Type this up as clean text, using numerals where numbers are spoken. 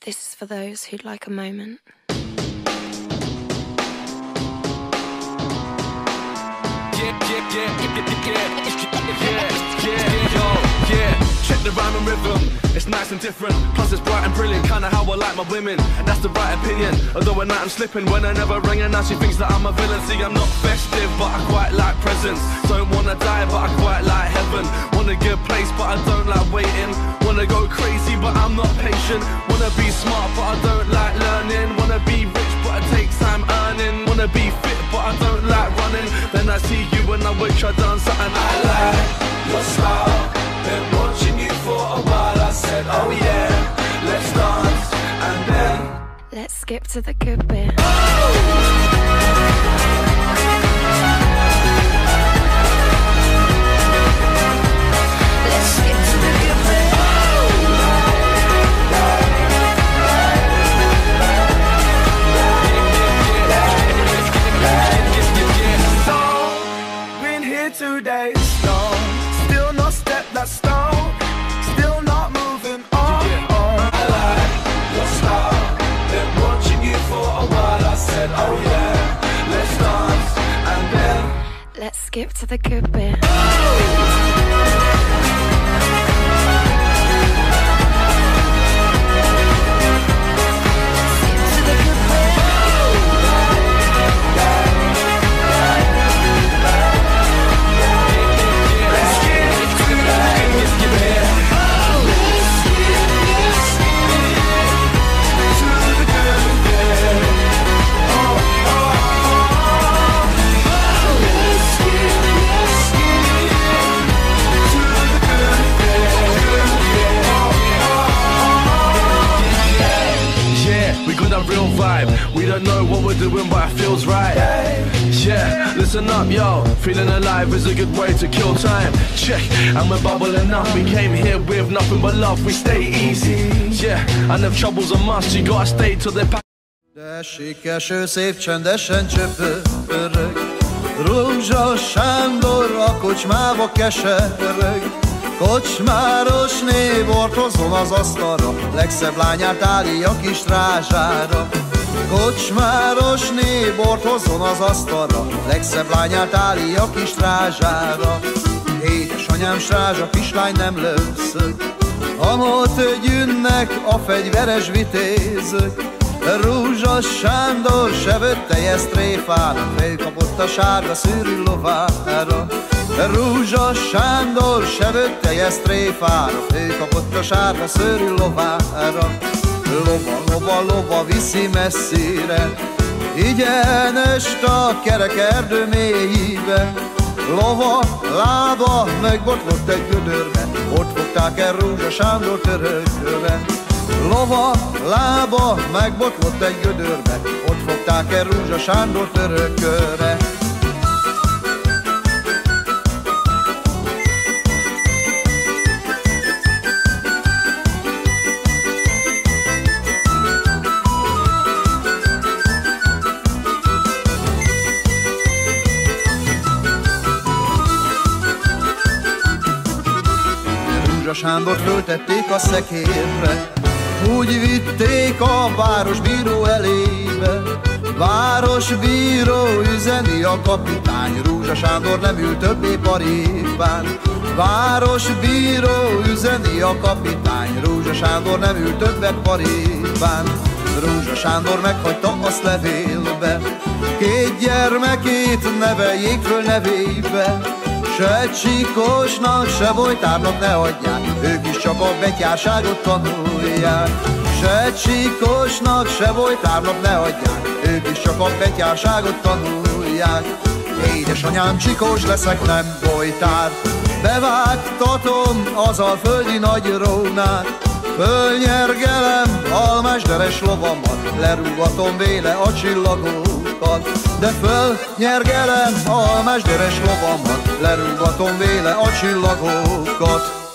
This is for those who'd like a moment. Check the rhyme and rhythm, it's nice and different. Plus it's bright and brilliant, kinda how I like my women. And that's the right opinion, although at night I'm slipping. When I never ring and now she thinks that I'm a villain. See, I'm not festive, but I quite like presents. Don't wanna die, but I quite like heaven. Want a good place, but I don't like waiting. Wanna go crazy, but I'm not patient. Wanna be smart, but I don't like learning. Wanna be rich, but it takes time earning. Wanna be fit, but I don't like running. Then I see you and I wish I'd done something I like. Your style, been watching you for a while. I said, oh yeah, let's dance. And then let's skip to the good bit. Let's skip to the good bit. So, been here 2 days, still no step that stone, still not moving on. I like your style, been watching you for a while. I said, oh yeah, let's dance. And then let's skip to the good bit. Real vibe, we don't know what we're doing, but it feels right. Yeah, listen up, yo. Feeling alive is a good way to kill time. Check, and we're bubbling up. We came here with nothing but love. We stay easy. Yeah, and if trouble's a must, you gotta stay till they're packed. De eső szép csendesen csöpörög, Rózsa Sándor a kocsmába kesereg. Kocsmárosné bort hozzon az asztalra, legszebb lányát állja kis rázsára. Kocsmárosné bort hozzon az asztalra, legszebb lányát állja kis rázsára. Édesanyám strázsa, kislány nem lőszök, amott gyűnnek a fegyveres vitézök. Rózsa Sándor se vötteje tréfára, fölkapott a sárga szőrű lovára. Rózsa Sándor se vötteje tréfára, fölkapott a sárga szőrű lovára. Lova, lova, lova viszi messzire, igyenest a kerek erdő mélyébe. Lova lába megbotlott egy gödörbe, ott fogták el Rózsa Sándor törökköre. Lova lába megbotlott egy gödörbe, ott fogták el Rózsa Sándor törökköre. Rózsa Sándort föltették a szekérre, úgy vitték a városbíró elébe. Városbíró üzeni a kapitány, Rózsa Sándor nem ül többé paripán. Városbíró üzeni a kapitány, Rózsa Sándor nem ül többet paripán. Rózsa Sándor meghagyta azt levélbe, két gyermekét neveljék föl nevébe. Se Csikósnak, se Bojtárnak ne adják, ők is csak a betyárságot tanulják. Se Csikósnak, se Bojtárnak ne adják, ők is csak a betyárságot tanulják. Édesanyám, Csikós leszek, nem Bojtár, bevágtatom az alföldi nagyrónát. Fölnyergelem almásderes lovamat, lerúgatom véle a csillagokat. De fölnyergelem almásderes lovamat, lerúgatom véle a csillagokat.